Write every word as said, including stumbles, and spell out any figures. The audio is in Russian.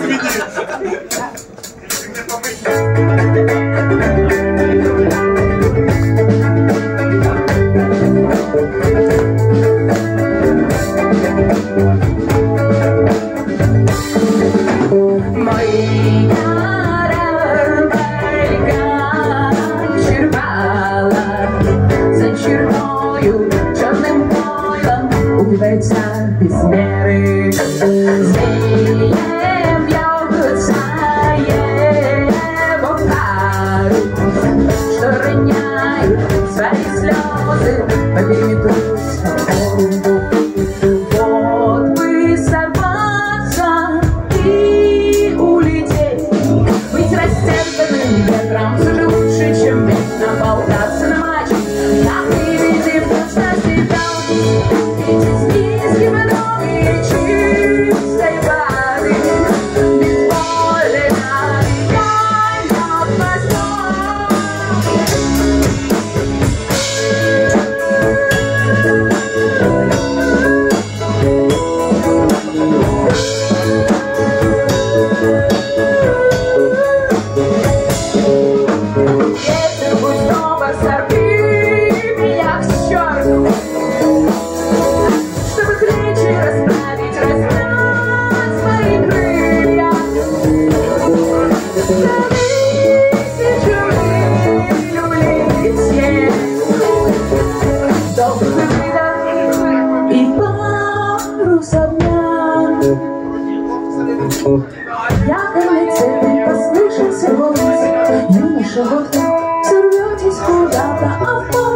Без меры змеем бьются его пары, что роняют свои слезы по периметру свободу. Вот бы сорваться и улететь, быть растерзанным ветром все же лучше, чем вечно болтаться на мачте. На привязи в точности дал Яркой цепи послышался голос, юноша, вот вы сорветесь куда-то, а